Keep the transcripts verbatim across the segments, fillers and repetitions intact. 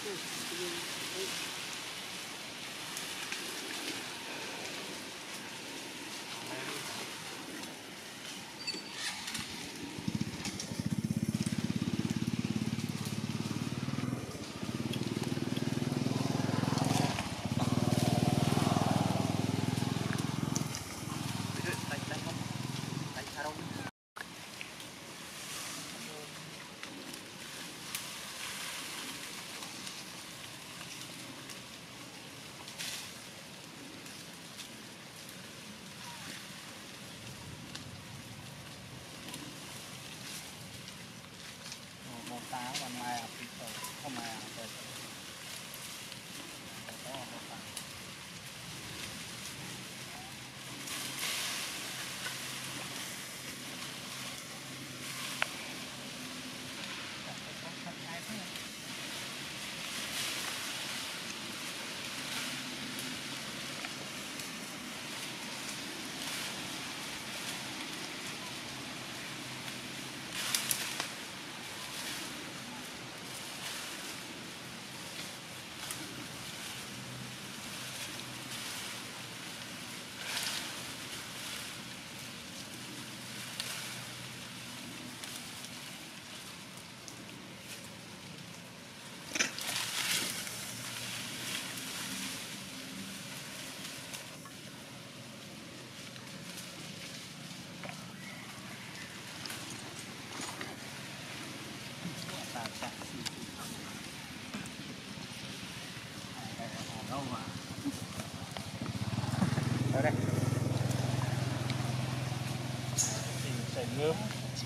Ngớm.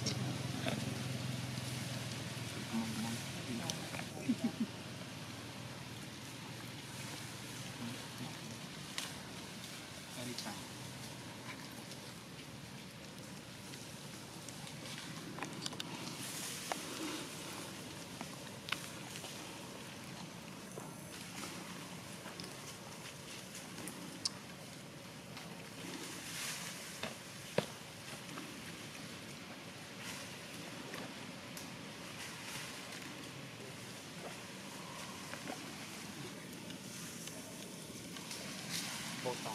Một tỏ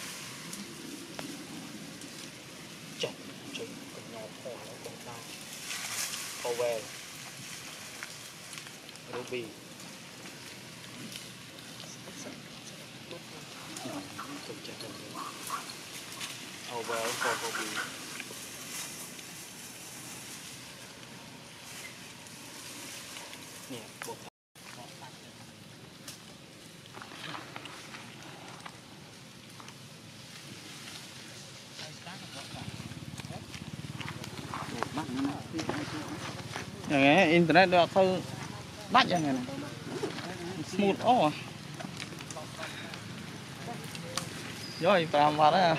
chạy chạy con nhỏ khổ nó con ta Powell Ruby không chạy chạy Powell for Ruby nè một này internet được thôi bắt ra này smooth ố à rồi làm vào đó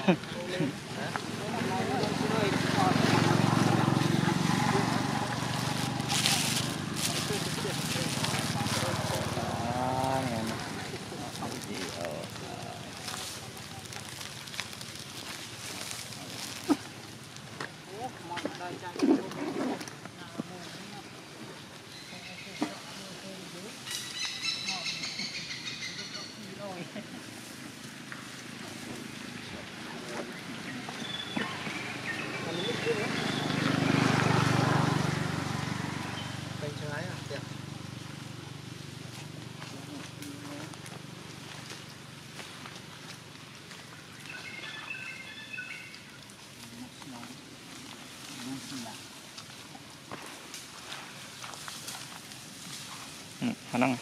khả năng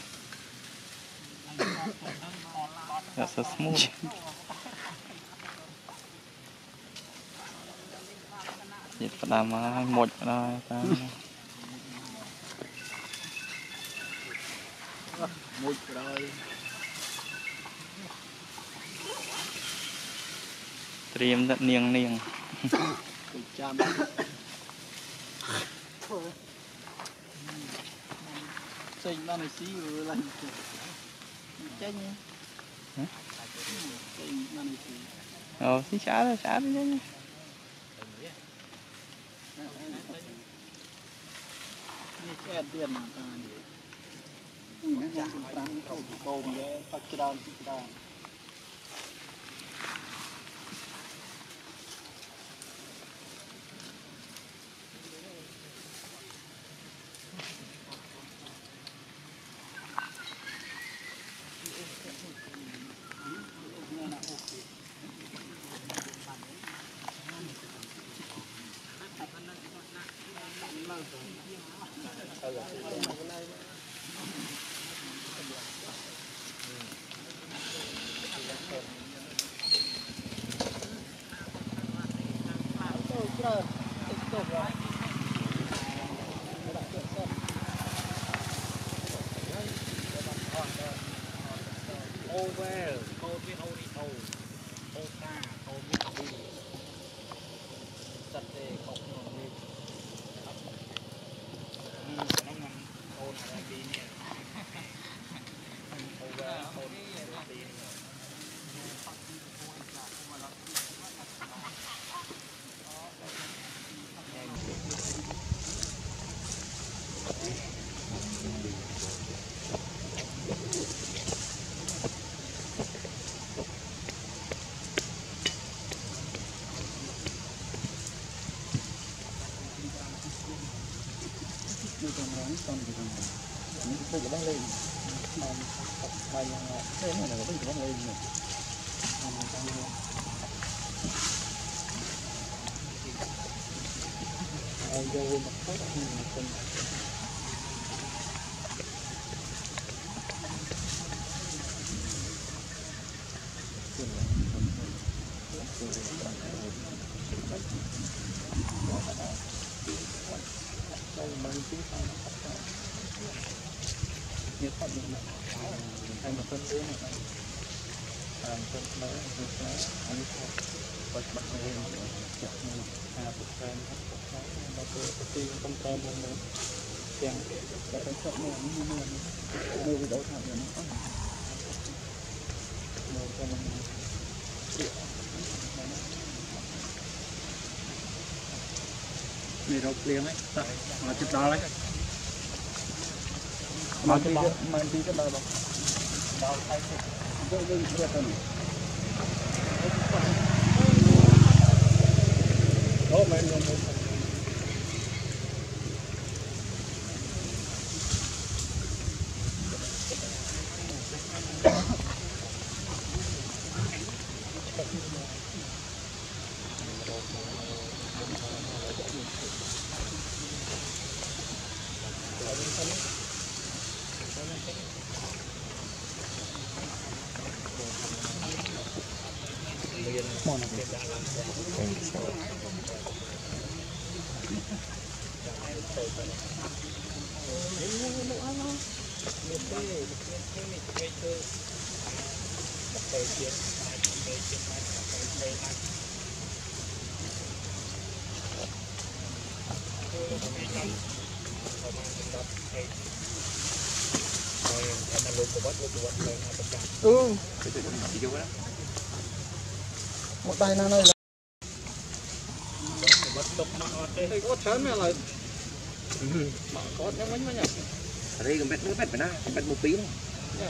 là so smooth dịch phải làm một rồi ta một rồi tìm rất niềng niềng xinh ba này xí rồi lại chết nhé xinh ba này xí ờ xí xá đó xá đi chứ chết tiền mà chả tăng cầu cầu để phát triển phát triển over ô biết ô đi ô ô ta ô biết đi giật để không còn đi nó ngăn ô này đi nè over ô đi đi con thì còn những cái bụi đang lên mà mà thế này là cái bụi đang lên này ai vô mặt khác thì mình nhiều phần những anh mà phân thế này làm phân mới phân mới anh có bật bật lên chặt mình à bật lên bật lên bật lên không tem không nữa tiền đã phải chọn mua như mua mua cái đấu thằng này nó mua cho mình mì rau liềng ấy mà chụp đó đấy mà đi mà đi cái đó đâu đâu thay cái cái cái cái này đó mà nó ừ một tay nào này là có chén này là có thêm mấy mấy nhỉ ở đây còn bét nữa bét phải na bét một tí nữa